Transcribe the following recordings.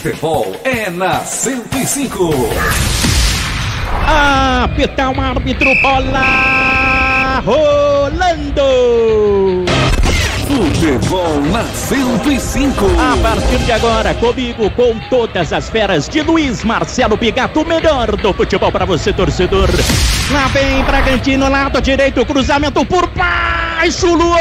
Futebol é na 105. Apita o árbitro, bola rolando. Futebol na 105. A partir de agora, comigo, com todas as feras de Luiz Marcelo Bigato, o melhor do futebol para você, torcedor. Lá vem Bragantino, lado direito, cruzamento por baixo, Luan.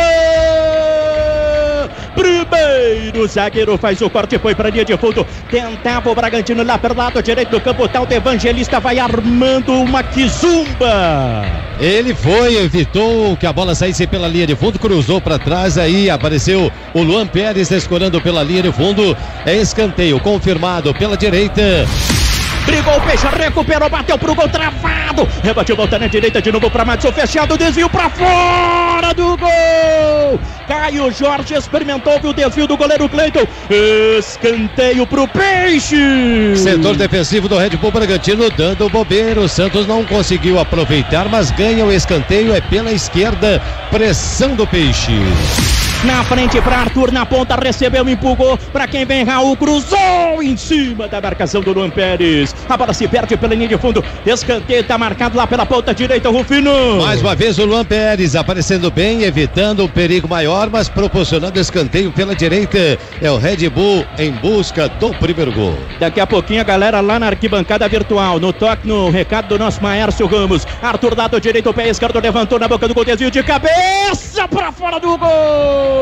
Primeiro zagueiro faz o corte, foi para a linha de fundo. Tentava o Bragantino lá pelo lado direito do campo. Tal de Evangelista vai armando uma quizumba. Ele foi, evitou que a bola saísse pela linha de fundo, cruzou para trás, aí apareceu o Luan Pérez escorando pela linha de fundo. É escanteio confirmado pela direita. Brigou o Peixe, recuperou, bateu pro gol, travado. Rebateu, volta na direita de novo para Madison, fechado, desvio para fora do gol. Caio Jorge experimentou, viu o desvio do goleiro Cleiton. Escanteio pro Peixe. Setor defensivo do Red Bull Bragantino dando bobeira. O Santos não conseguiu aproveitar, mas ganha o escanteio, é pela esquerda. Pressão do Peixe. Na frente para Arthur, na ponta, recebeu, empurrou. Para quem vem, Raul cruzou em cima da marcação do Luan Pérez. A bola se perde pela linha de fundo. Escanteio está marcado lá pela ponta direita, Rufino. Mais uma vez o Luan Pérez aparecendo bem, evitando um perigo maior, mas proporcionando escanteio pela direita. É o Red Bull em busca do primeiro gol. Daqui a pouquinho a galera lá na arquibancada virtual, no toque, no recado do nosso Maércio Ramos. Arthur, lado direito, o pé esquerdo levantou na boca do gol, desvio de cabeça para fora do gol.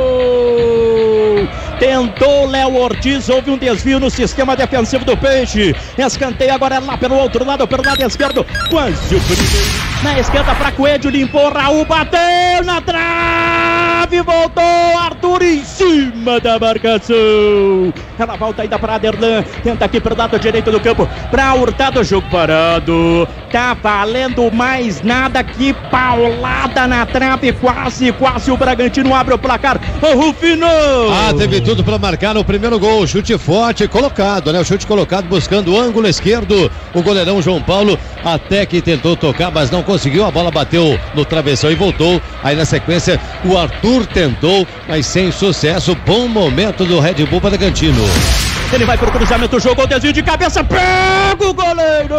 Tentou Léo Ortiz, houve um desvio no sistema defensivo do Peixe. Escanteio agora lá pelo outro lado, pelo lado esquerdo. Quase o primeiro. Na esquerda para Coelho, limpou, Raul bateu na trave, voltou Arthur em cima da marcação. Ela volta ainda para Aderlan, tenta aqui pelo lado direito do campo para Hurtado, jogo parado. Tá valendo mais nada que paulada na trave, quase o Bragantino abre o placar. Ô Rufino! Teve tudo para marcar no primeiro gol, chute forte colocado, né? O chute colocado buscando o ângulo esquerdo, o goleirão João Paulo até que tentou tocar, mas não conseguiu, a bola bateu no travessão e voltou. Aí na sequência o Arthur tentou, mas sem sucesso. Bom momento do Red Bull Bragantino. Ele vai pro cruzamento, jogou o desvio de cabeça, pega o goleiro!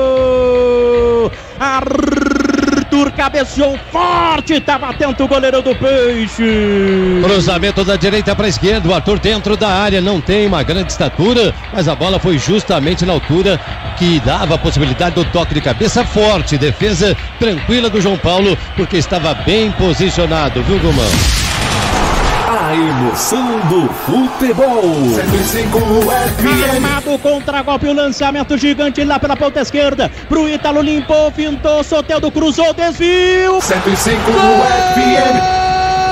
Arthur cabeceou forte, estava atento o goleiro do Peixe. Cruzamento da direita para a esquerda, o Arthur dentro da área, não tem uma grande estatura, mas a bola foi justamente na altura que dava a possibilidade do toque de cabeça forte. Defesa tranquila do João Paulo, porque estava bem posicionado, viu, Gumão? A emoção do futebol. 105 FM. Armado, contra-golpe, o lançamento gigante lá pela ponta esquerda. Pro Ítalo, limpou, fintou, Soteldo cruzou, desvio. 105 FM.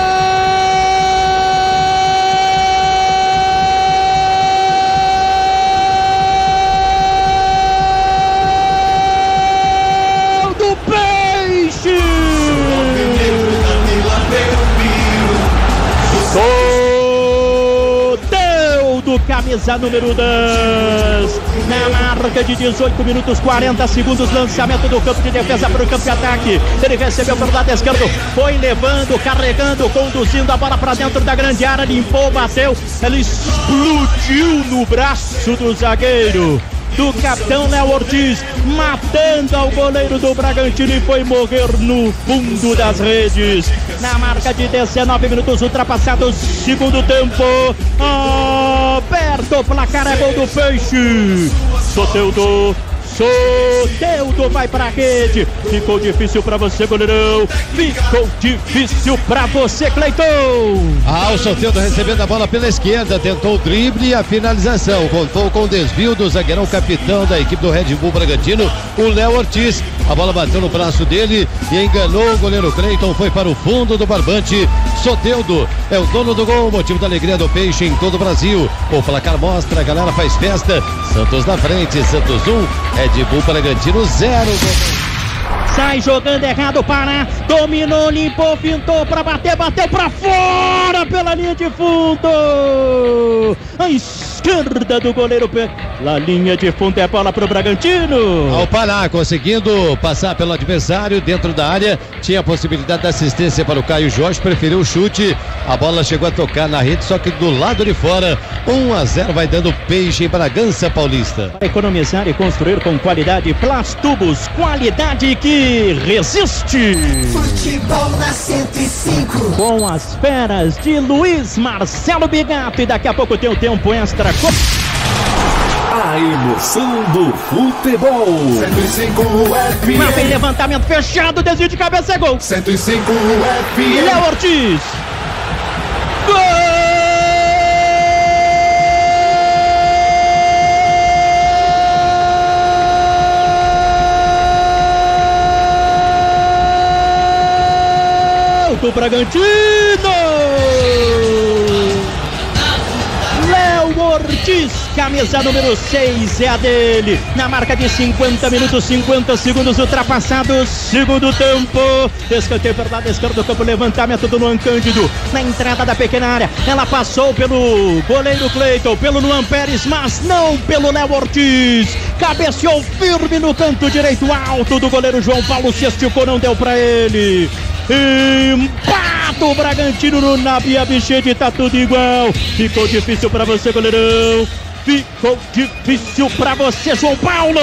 Camisa número 10, na marca de 18 minutos 40 segundos, lançamento do campo de defesa para o campo de ataque. Ele recebeu pelo lado esquerdo, foi levando, carregando, conduzindo a bola para dentro da grande área, limpou, bateu, ele explodiu no braço do zagueiro, do capitão Léo Ortiz, matando ao goleiro do Bragantino e foi morrer no fundo das redes. Na marca de 19 minutos, ultrapassados, segundo tempo. Aberto o placar, é gol do Peixe. Soteldo vai pra rede. Ficou difícil pra você, goleirão. Ficou difícil pra você, Cleiton. O Soteldo recebendo a bola pela esquerda, tentou o drible e a finalização. Contou com o desvio do zagueirão capitão da equipe do Red Bull Bragantino, o Léo Ortiz. A bola bateu no braço dele e enganou o goleiro Cleiton. Foi para o fundo do barbante. Soteldo é o dono do gol, motivo da alegria do Peixe em todo o Brasil. O placar mostra, a galera faz festa. Santos na frente, Santos 1, Red Bull Bragantino 0. Sai jogando errado, Pará, dominou, limpou, fintou para bater, bateu para fora pela linha de fundo. A esquerda do goleiro Na linha de fundo é bola pro Bragantino. Ao parar, conseguindo passar pelo adversário dentro da área, tinha a possibilidade da assistência para o Caio Jorge, preferiu o chute, a bola chegou a tocar na rede, só que do lado de fora, 1-0 vai dando Peixe em Bragança Paulista. Para economizar e construir com qualidade, Plastubos, qualidade que resiste. Futebol na 105. Com as feras de Luiz Marcelo Bigato, e daqui a pouco tem o tempo extra. A emoção do futebol. 105 FM. Lá tem levantamento fechado, desvio de cabeça, é gol. 105 FM. Léo Ortiz. Gol do Bragantino. Ortiz, camisa número 6 é a dele, na marca de 50 minutos, 50 segundos ultrapassados, segundo tempo. Escanteio pelo lado esquerdo do campo, levantamento do Luan Cândido, na entrada da pequena área, ela passou pelo goleiro Cleiton, pelo Luan Pérez, mas não pelo Léo Ortiz, cabeceou firme no canto direito alto do goleiro João Paulo, se esticou, não deu pra ele. Empata o Bragantino no Nabi Abichedi, tá tudo igual. Ficou difícil pra você, goleirão. Ficou difícil pra você, João Paulo.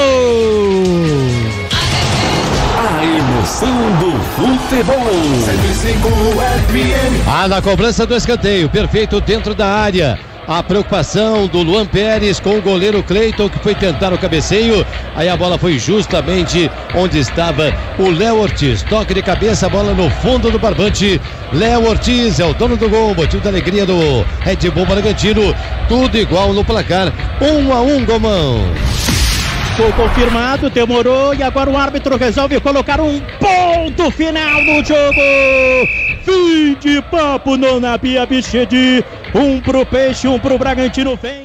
A emoção do futebol. 105 FM. Na cobrança do escanteio, perfeito dentro da área. A preocupação do Luan Pérez com o goleiro Cleiton, que foi tentar o cabeceio. Aí a bola foi justamente onde estava o Léo Ortiz. Toque de cabeça, a bola no fundo do barbante. Léo Ortiz é o dono do gol, motivo da alegria do Red Bull Bragantino. Tudo igual no placar, 1-1, Gomão. Foi confirmado, demorou, e agora o árbitro resolve colocar um ponto final no jogo. Fim de papo no Nabi Abichedi. Um pro Peixe, um pro Bragantino. Vem.